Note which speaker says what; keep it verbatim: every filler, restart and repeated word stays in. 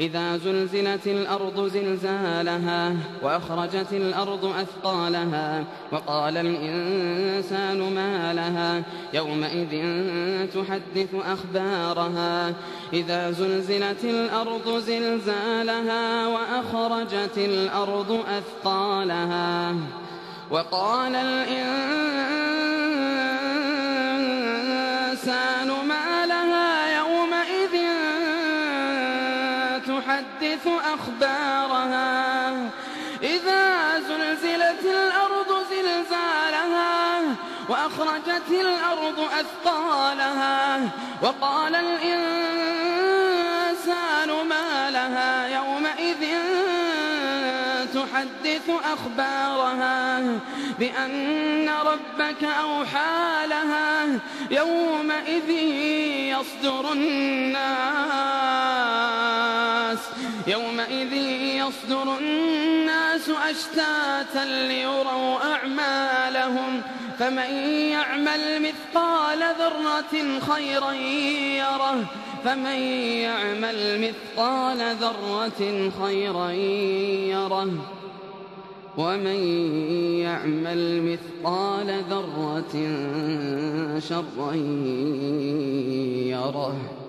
Speaker 1: إذا زلزلت الأرض زلزالها وأخرجت الأرض أثقالها وقال الإنسان ما لها يومئذ تحدث أخبارها إذا زلزلت الأرض زلزالها وأخرجت الأرض أثقالها وقال الإنسان ما لها يومئذ تحدث أخبارها إذا زلزلت الأرض زلزالها وأخرجت الأرض أثقالها وقال الإنسان ما لها يومئذ تحدث أخبارها بأن ربك أوحى لها يومئذ يصدر الناس يومئذ يصدر الناس أشتاتا ليروا أعمالهم فمن يعمل مثقال ذرة خيرا يره فمن يعمل مثقال ذرة خيرا يره ومن يعمل مثقال ذرة شرا يره.